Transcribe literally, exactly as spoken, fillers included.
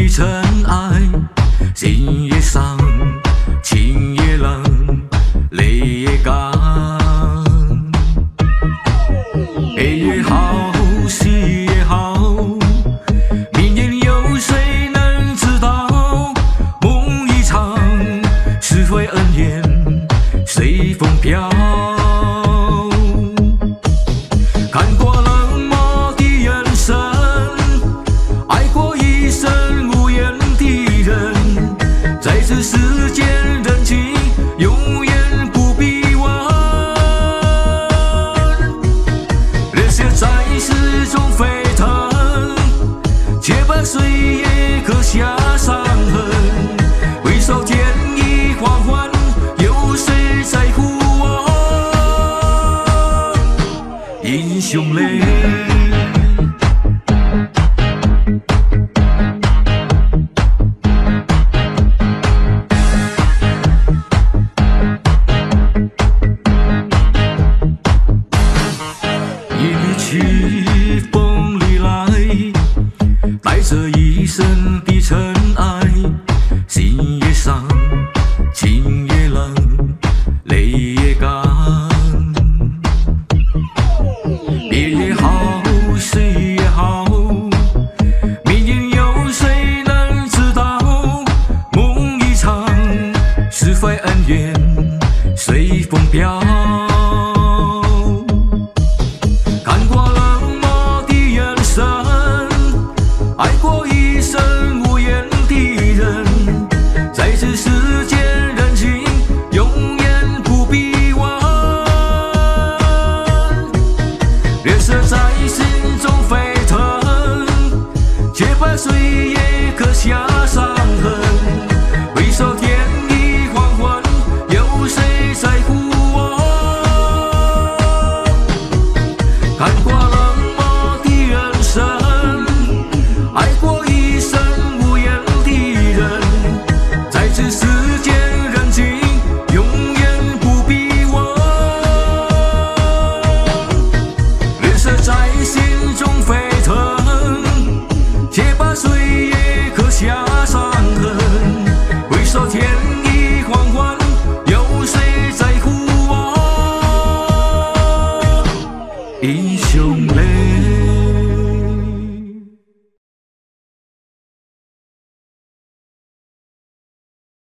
的尘埃，心也伤，情也冷，泪也干。悲也好，喜也好，明年有谁能知道？梦一场，是非恩怨随风飘。看过冷漠的眼神，爱过一生无言的人，在这世间人情永远不必问。热血在世中沸腾，且把岁月刻下伤痕。回首天意黄昏，有谁在乎我？英雄泪。一缕凄风里来，带着一身的尘埃，心也伤，情也冷，泪也干。别也好，谁也好，命运有谁能知道？梦一场，是非恩怨随风飘。看过冷漠的眼神，爱过一生无言的人，在这世间人情永远不必问。热血在心中沸腾，且把岁月刻下伤痕。回首天意黄昏，有谁在乎我？看过冷漠的眼神，爱过一生无言的人，在这世间人情永远不必问。热血在心中沸腾，且把岁月刻下伤痕。回首天意黄昏，有谁在乎我？英雄泪。